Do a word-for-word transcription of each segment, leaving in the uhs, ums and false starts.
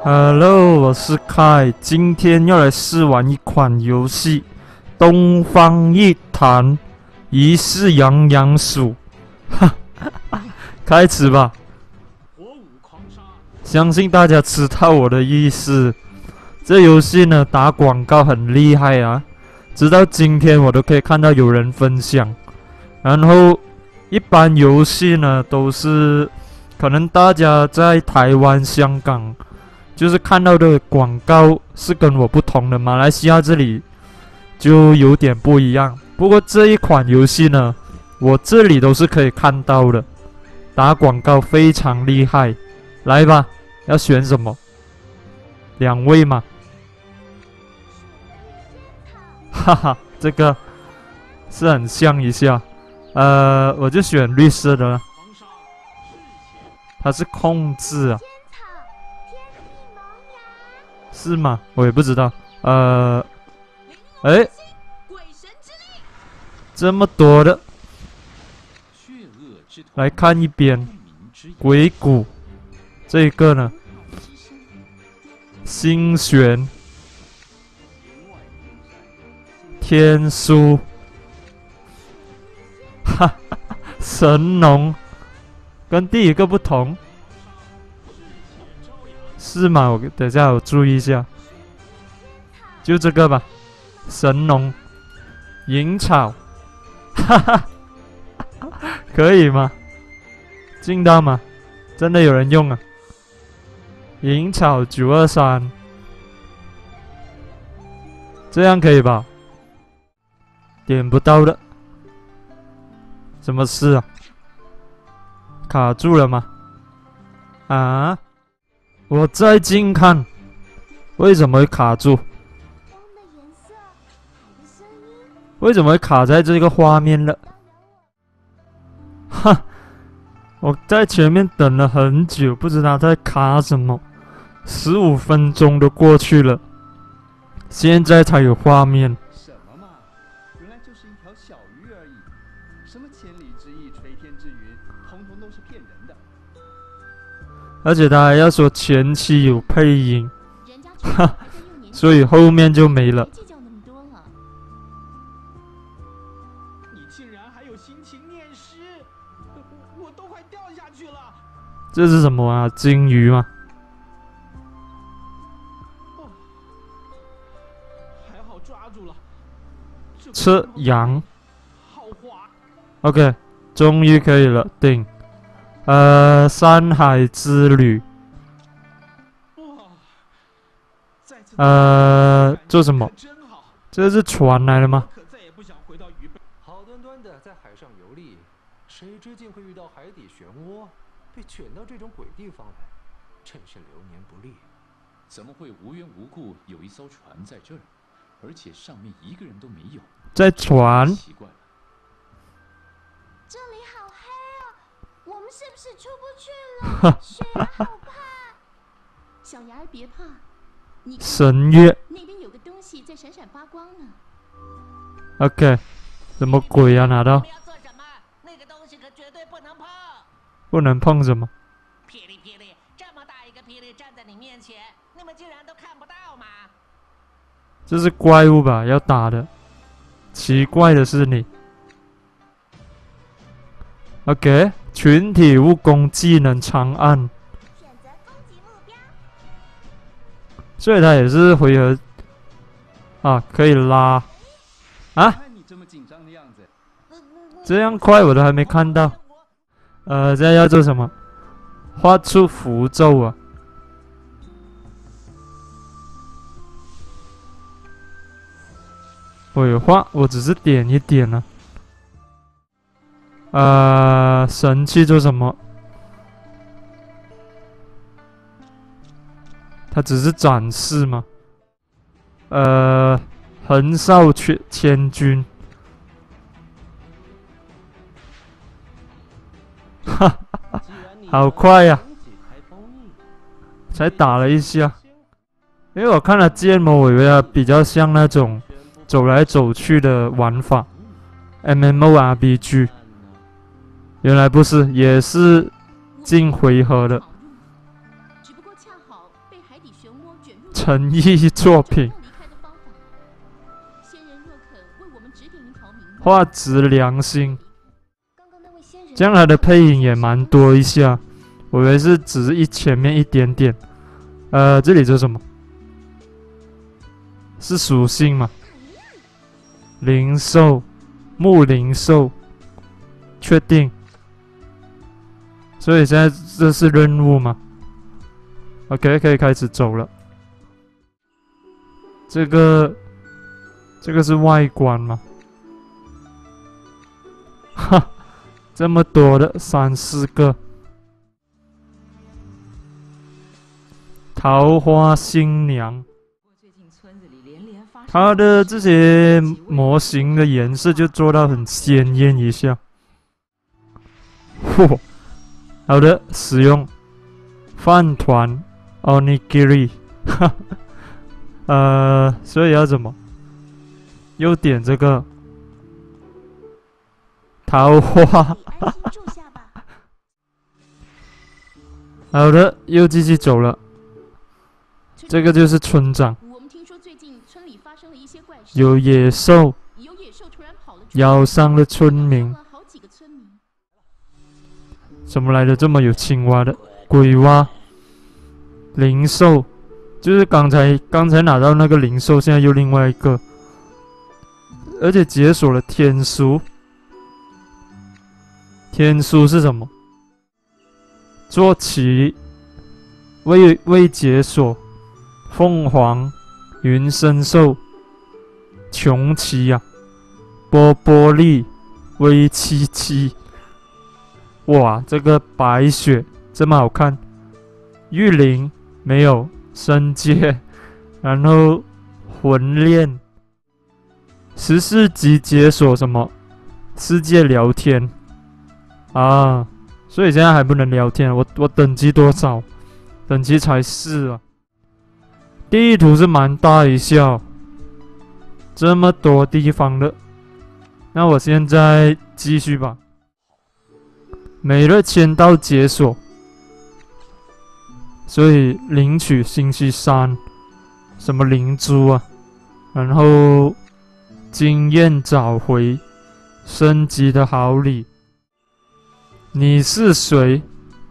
Hello，我是凯，今天要来试玩一款游戏《东方一坛疑似羊羊鼠》，哈，开始吧。相信大家知道我的意思。这游戏呢，打广告很厉害啊，直到今天我都可以看到有人分享。然后，一般游戏呢，都是可能大家在台湾、香港。就是看到的广告是跟我不同的，马来西亚这里就有点不一样。不过这一款游戏呢，我这里都是可以看到的，打广告非常厉害。来吧，要选什么？两位嘛，哈哈，这个是很像一下，呃，我就选绿色的了，它是控制啊。是吗？我也不知道。呃，哎，这么多的，来看一边。鬼谷，这个呢？星璇，天书，哈哈，神农，跟第一个不同。是吗？我等一下我注意一下，就这个吧。神农，银草，哈哈，可以吗？进到吗？真的有人用啊？银草九二三，这样可以吧？点不到的，什么事啊？卡住了吗？啊？我再近看，为什么会卡住？为什么会卡在这个画面了？哈！我在前面等了很久，不知道在卡什么，十五分钟都过去了，现在才有画面。 什么嘛，原来就是一条小鱼而已，什么千里之翼、垂天之云，统统都是骗人的。 而且他还要说前期有配音，哈，所以后面就没了。 你竟然还有心情念诗，我都快掉下去了。 这是什么啊？金鱼吗？ 哦，还好抓住了。 吃羊。 好滑。 OK， 终于可以了，顶。呃，山海之旅。呃，做什么？这是船来了吗？ 好端端的在海上游历，谁知竟会遇到海底漩涡，被卷到这种鬼地方来，真是流年不利。 怎么会无缘无故有一艘船在这儿，而且上面一个人都没有？ 在船。 奇怪了。 这里好黑啊，我们是不是出不去了？雪儿好怕。小芽儿别怕，你看神月那边有个东西在闪闪发光呢。 OK， 什么鬼啊？拿到？ 你要做什么？那个东西可绝对不能碰。 不能碰什么？ 霹雳霹雳，这么大一个霹雳站在你面前，你们竟然都看不到吗？ 这是怪物吧？要打的。奇怪的是你。OK， 群体务工技能长按。 选择攻击目标。 所以它也是回合啊，可以拉啊！ 看你这么紧张的样子， 这样快我都还没看到。呃，这要做什么？画出符咒啊！我有画，我只是点一点呢、啊。呃，神器做什么？它只是展示吗？呃，横扫千千军，哈哈，好快呀、啊！才打了一下，因为我看了建模，我以为它比较像那种走来走去的玩法 ，M M O R P G。原来不是，也是进回合的。 只不过恰好被海底漩诚意作品，画质良心。这样它的配音也蛮多一下，我以为是只是一前面一点点。呃，这里是什么？是属性嘛？灵兽，木灵兽，确定。所以现在这是任务吗 ？OK， 可以开始走了。这个，这个是外观吗？哈。这么多的三四个桃花新娘，它的这些模型的颜色就做到很鲜艳一下。嚯，好的，使用饭团 onigiri， 哈，呃，所以要怎么？又点这个。桃花，好的，又继续走了。这个就是村长。有野兽，咬伤了村民。怎么来的这么有青蛙的？鬼蛙，灵兽，就是刚才刚才拿到那个灵兽，现在又另外一个，而且解锁了天书。天书是什么？坐骑未未解锁，凤凰、云深兽、穷奇呀、啊，波波利、微七七。哇，这个白雪这么好看。玉灵没有，升阶，然后魂炼，十四级解锁什么？世界聊天。啊，所以现在还不能聊天。我我等级多少？等级才四啊。地图是蛮大一下，这么多地方的。那我现在继续吧。每日签到解锁，所以领取星期三什么灵珠啊，然后经验找回，升级的好礼。你是谁？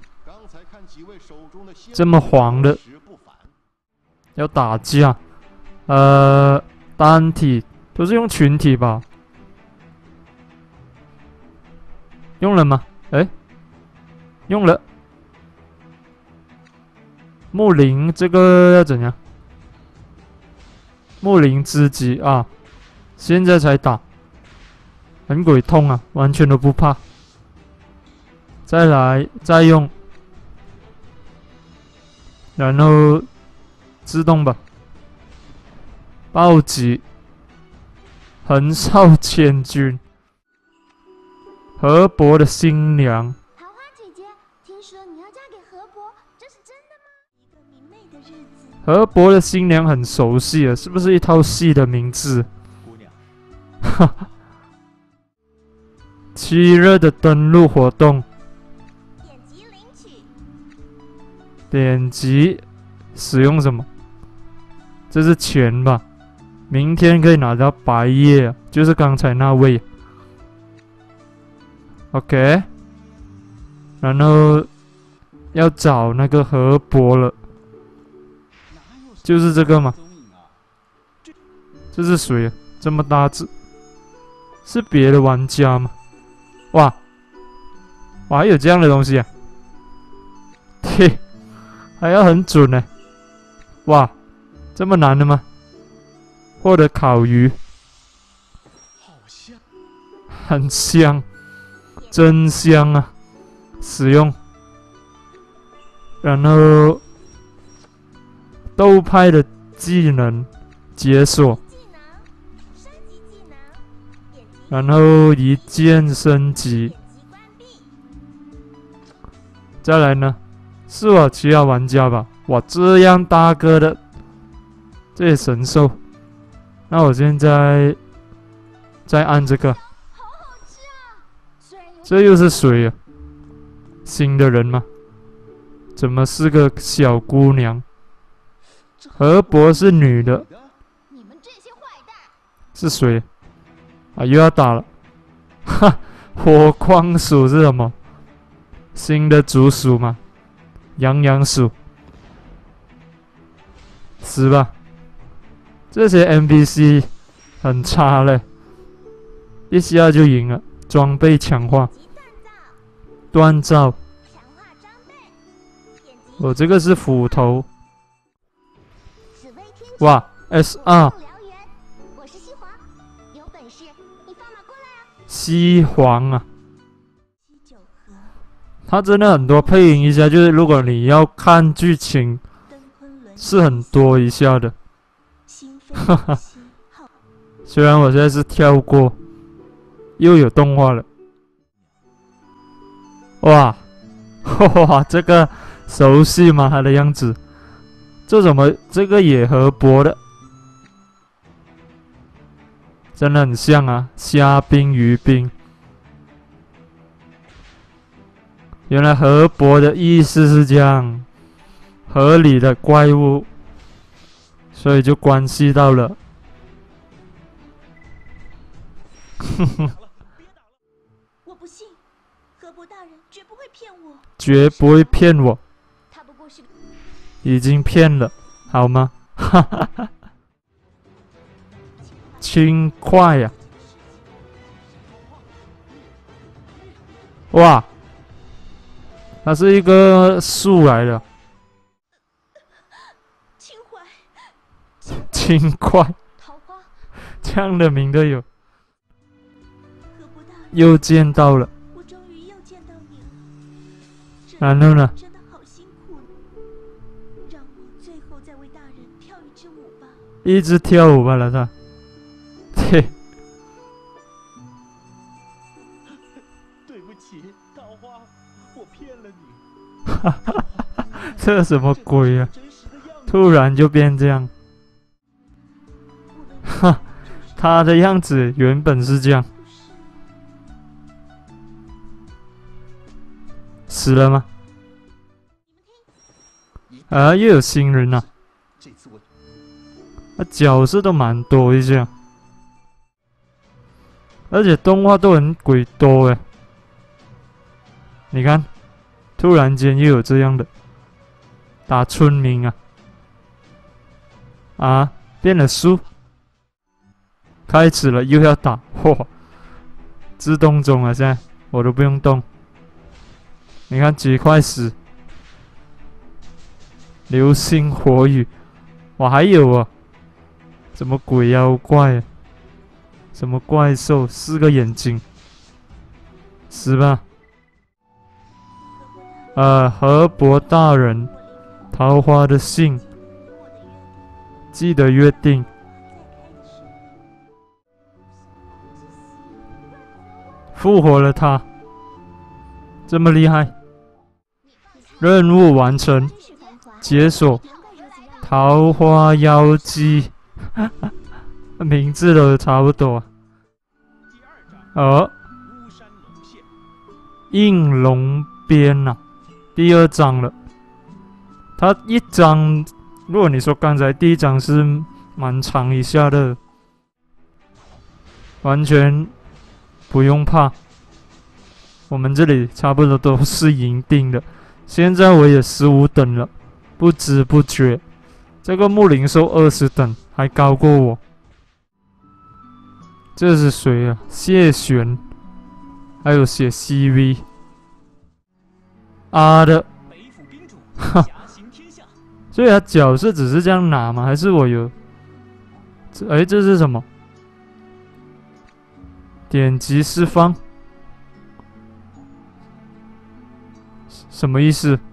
这么黄的，要打架？呃，单体都是用群体吧？用了吗？哎，用了。木灵这个要怎样？木灵知己啊，现在才打，很鬼痛啊，完全都不怕。再来，再用，然后自动吧。暴击，横扫千军，河伯的新娘。 桃花姐姐，听说你要嫁给河伯，这是真的吗？一个明媚的日子。 河伯的新娘很熟悉啊，是不是一套戏的名字？ 姑娘， 哈哈。七日的登录活动。点击使用什么？这是钱吧？明天可以拿到白叶，就是刚才那位。OK， 然后要找那个河伯了，就是这个吗？这是谁啊？这么大字，是别的玩家吗？哇，哇，还有这样的东西啊！嘿。还要很准呢、欸，哇，这么难的吗？获得烤鱼， 好香， 很香，真香啊！使用，然后斗派的技能解锁，然后一键升级，再来呢？是我其他玩家吧？哇，这样大个的这些神兽，那我现在再按这个，这又是谁啊？新的人吗？怎么是个小姑娘？ 河伯是女的， 你们这些坏蛋！ 是谁？啊，又要打了！哈，火光鼠是什么？新的竹鼠吗？羊羊鼠，死吧！这些 N P C 很差嘞，一下就赢了。装备强化，锻造。 强化装备。点击我、哦、这个是斧头。 紫薇天哇 ，S 二。 燎原，我是西皇，有本事你放马过来啊！ 西皇啊， 七九和它真的很多配音一下，就是如果你要看剧情， 登昆仑是很多一下的。 新飞西号虽然我现在是跳过，又有动画了。哇，哇，这个熟悉吗？它的样子，这怎么这个也河伯的？真的很像啊，虾兵鱼兵。原来河伯的意思是这样，河里的怪物，所以就关系到了。哼哼， 我不信，河伯大人绝不会骗我。 绝不会骗我， 他不过是个已经骗了，好吗？哈哈哈，轻快呀、哇，它是一个树来的， 情怀。 轻快， 桃花， 这样的名都有。 河伯大人， 又见到了， 我终于又见到你了。这然后呢？ 真的好辛苦，让我最后再为大人跳一支舞吧。 一直跳舞吧，老大。嘿， 对不起，桃花，我骗了你。 哈哈哈，这什么鬼啊？ 真实的样子。 突然就变这样，哈，他的样子原本是这样，死了吗？啊，又有新人啊！ 这次我啊，角色都蛮多一下，而且动画都很鬼多诶。你看，突然间又有这样的打村民啊，啊，变了树，开始了又要打，嚯，自动中啊，现在我都不用动。你看几块石，流星火雨，哇，还有啊，什么鬼妖怪啊，什么怪兽，四个眼睛，死吧！呃，河伯大人，桃花的信，记得约定。复活了他，这么厉害！任务完成，解锁桃花妖姬，名字都差不多。哦，应龙边呐、啊，第二章了。它一章，如果你说刚才第一章是蛮长一下的，完全不用怕。我们这里差不多都是银定的。现在我也十五等了，不知不觉，这个木灵兽二十等，还高过我。这是谁啊？谢玄，还有写 C V。啊的，哈，所以他角色只是这样拿吗？还是我有？哎，这是什么？点击释放。什么意思？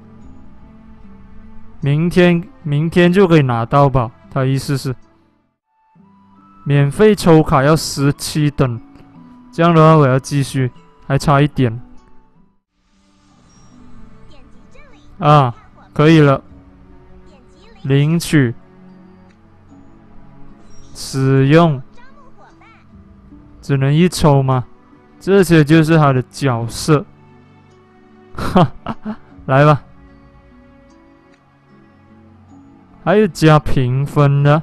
明天明天就可以拿到吧？他意思是免费抽卡要十七等，这样的话我要继续，还差一点啊，可以了。领取，使用，只能一抽吗？这些就是他的角色。哈哈，来吧， 还有加评分的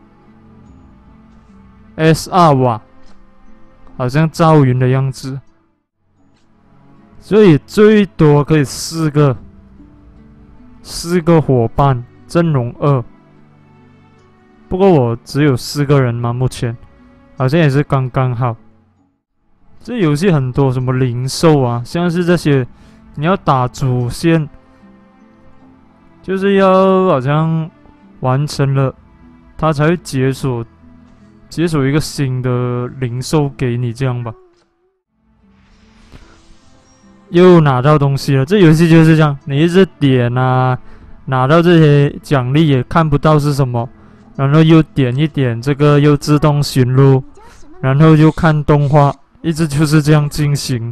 S 二 瓦，好像赵云的样子。所以最多可以四个，四个伙伴阵容二。不过我只有四个人嘛，目前好像也是刚刚好。这游戏很多什么零售啊，像是这些，你要打主线，就是要好像完成了，它才会解锁，解锁一个新的零售给你，这样吧。又拿到东西了，这游戏就是这样，你一直点啊，拿到这些奖励也看不到是什么，然后又点一点这个，又自动寻路，然后又看动画，一直就是这样进行。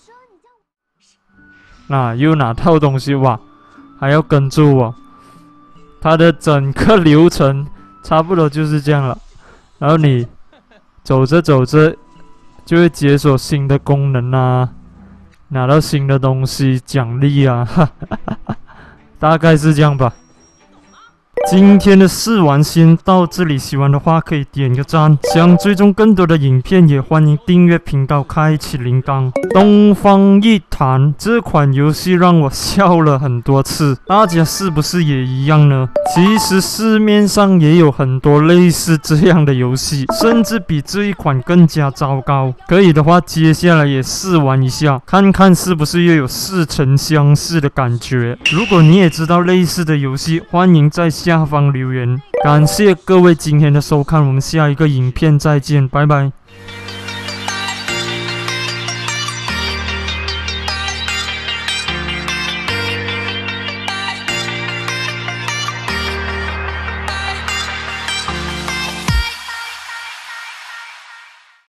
那又拿到东西哇，还要跟住我，它的整个流程差不多就是这样了。然后你走着走着就会解锁新的功能啊。拿到新的东西奖励啊，哈哈哈哈，大概是这样吧。今天的试玩先到这里，喜欢的话可以点个赞。想追踪更多的影片，也欢迎订阅频道，开启铃铛。东方一谈这款游戏让我笑了很多次，大家是不是也一样呢？其实市面上也有很多类似这样的游戏，甚至比这一款更加糟糕。可以的话，接下来也试玩一下，看看是不是又有似曾相识的感觉。如果你也知道类似的游戏，欢迎在下方留言。感谢各位今天的收看，我们下一个影片再见，拜拜。